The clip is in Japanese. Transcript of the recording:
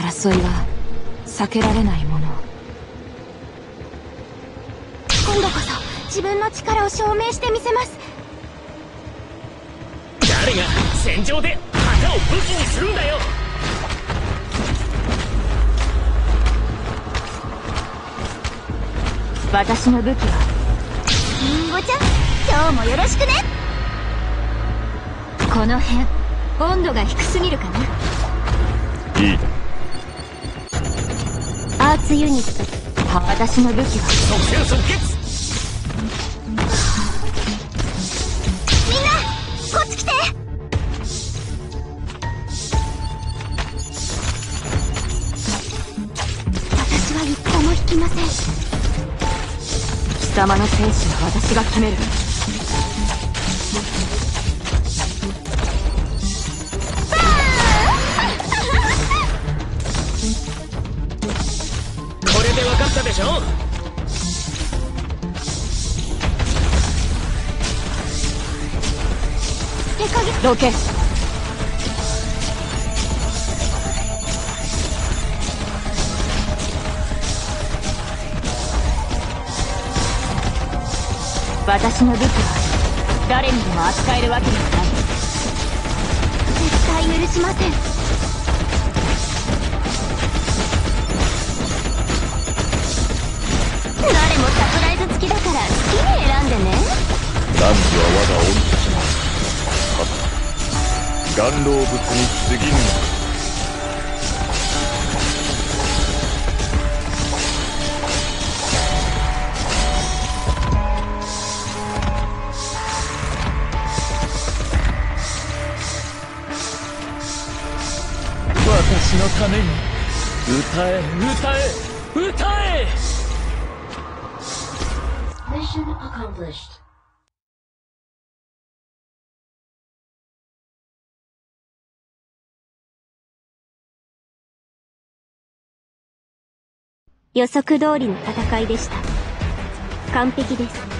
争いは避けられないもの。 今度こそ自分の力を証明してみせます。 誰が戦場で旗を武器にするんだよ。 私の武器はリンゴちゃん、今日もよろしくね。 この辺温度が低すぎるかな。 いいだ。 アーツユニット。 私の武器は即戦即決。 みんなこっち来て。私は一歩も引きません。 貴様の生死は私が決める。 これで分かったでしょ。 手加減。 どけ。私の武器は誰にでも扱えるわけではない。 絶対許しません。誰もサプライズ付きだから好きに選んでね。 汝は我が御たちの顔老物に過ぎぬ。 私のために歌え歌え歌え。 Mission accomplished. 予測通りの戦いでした。完璧です。